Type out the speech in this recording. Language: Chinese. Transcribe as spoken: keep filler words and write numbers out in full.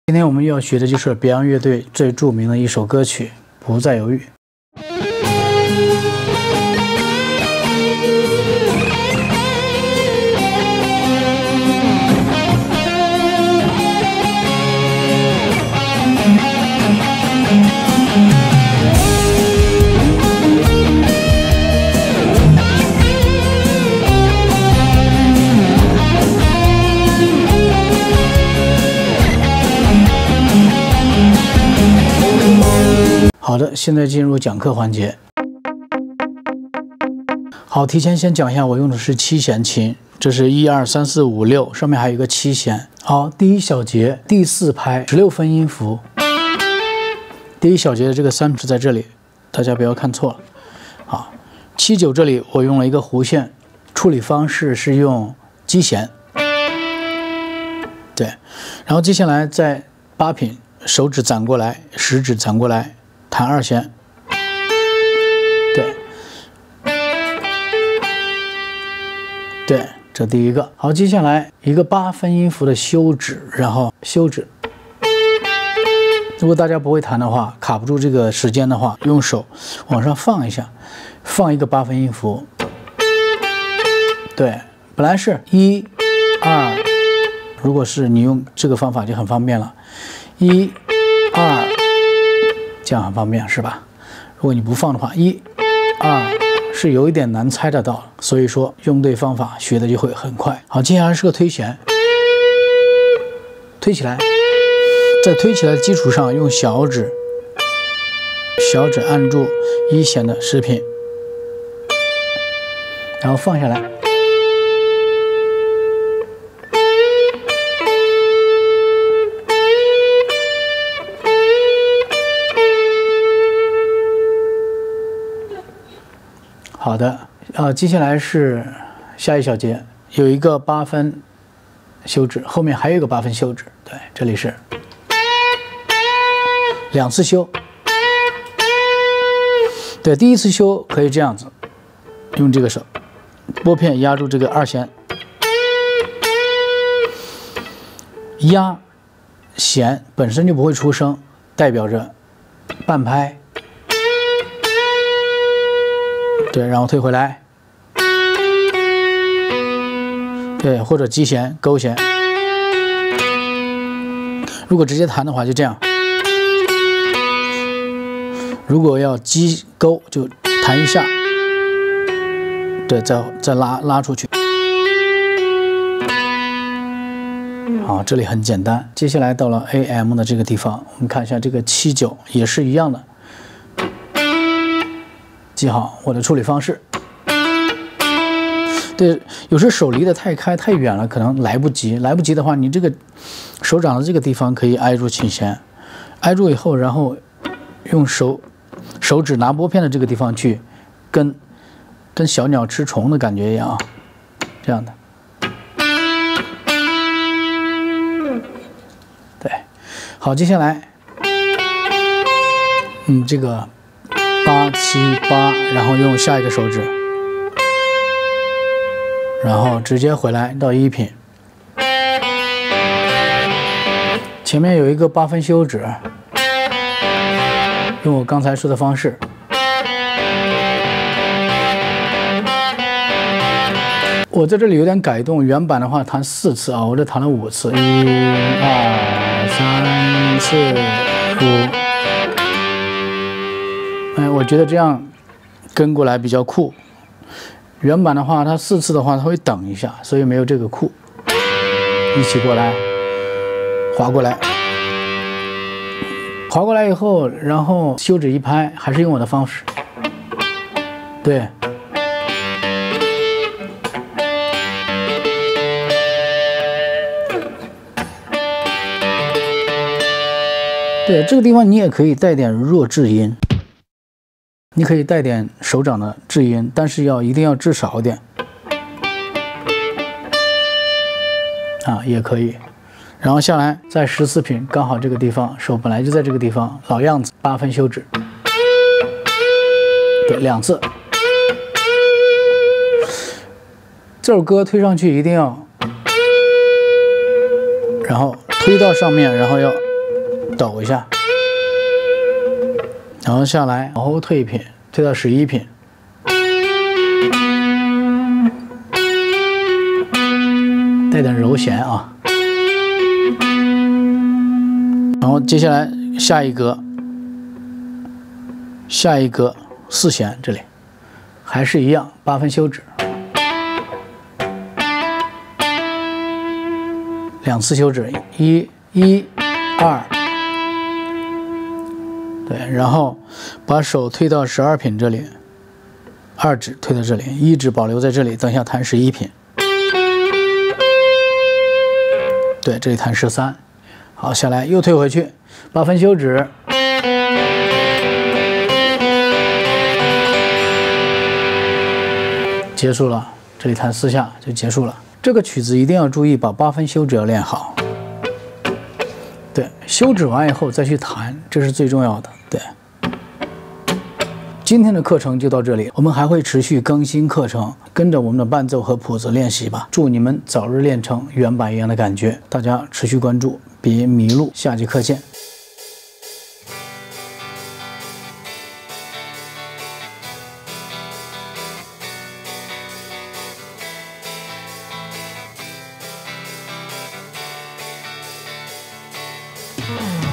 今天我们要学的就是 Beyond 乐队最著名的一首歌曲《不再犹豫》。好的，现在进入讲课环节。好，提前先讲一下，我用的是七弦琴，这是一二三四五六，上面还有一个七弦。好，第一小节第四拍十六分音符，第一小节的这个三是在这里，大家不要看错了。好，七九这里我用了一个弧线，处理方式是用基弦。对，然后接下来在八品，手指攒过来，食指攒过来。弹二弦，对，对，这第一个。好，接下来一个八分音符的休止，然后休止。如果大家不会弹的话，卡不住这个时间的话，用手往上放一下，放一个八分音符。对，本来是一、二，如果是你用这个方法就很方便了，一、二。这样很方便是吧？如果你不放的话，一、二是有一点难猜得到，所以说用对方法学的就会很快。好，接下来是个推弦，推起来，在推起来的基础上，用小指小指按住一弦的十品，然后放下来。好的，呃，接下来是下一小节，有一个八分休止，后面还有一个八分休止，对，这里是两次休。对，第一次休可以这样子，用这个手拨片压住这个二弦，压弦本身就不会出声，代表着半拍。对，然后推回来，对，或者基弦、勾弦。如果直接弹的话，就这样；如果要基勾，就弹一下，对，再再拉拉出去。好，这里很简单。接下来到了 A M 的这个地方，我们看一下这个七九也是一样的。记好我的处理方式。对，有时手离得太开太远了，可能来不及。来不及的话，你这个手掌的这个地方可以挨住琴弦，挨住以后，然后用手手指拿拨片的这个地方去跟跟小鸟吃虫的感觉一样啊，这样的。对，好，接下来，嗯，这个。八七八，然后用下一个手指，然后直接回来到一品，前面有一个八分休止，用我刚才说的方式，我在这里有点改动，原版的话弹四次啊，我这弹了五次，一、二、三、四、五。哎，我觉得这样跟过来比较酷。原版的话，它四次的话，它会等一下，所以没有这个酷。一起过来，滑过来，滑过来以后，然后休止一拍，还是用我的方式。对。对，这个地方你也可以带点弱制音。你可以带点手掌的制音，但是要一定要制少一点啊，也可以。然后下来在十四品，刚好这个地方手本来就在这个地方，老样子，八分休止，对，两次。这首歌推上去一定要，然后推到上面，然后要抖一下，然后下来往后退一品，退到十一品，带点柔弦啊。然后接下来下一格，下一格四弦这里还是一样，八分休止，两次休止，一、一、二，对，然后把手推到十二品这里，二指推到这里，一指保留在这里，等一下弹十一品，对，这里弹十三。好，下来又退回去，八分休止，结束了。这里弹四下就结束了。这个曲子一定要注意，把八分休止要练好。对，休止完以后再去弹，这是最重要的。对。今天的课程就到这里，我们还会持续更新课程，跟着我们的伴奏和谱子练习吧。祝你们早日练成原版一样的感觉，大家持续关注，别迷路。下节课见。 嗯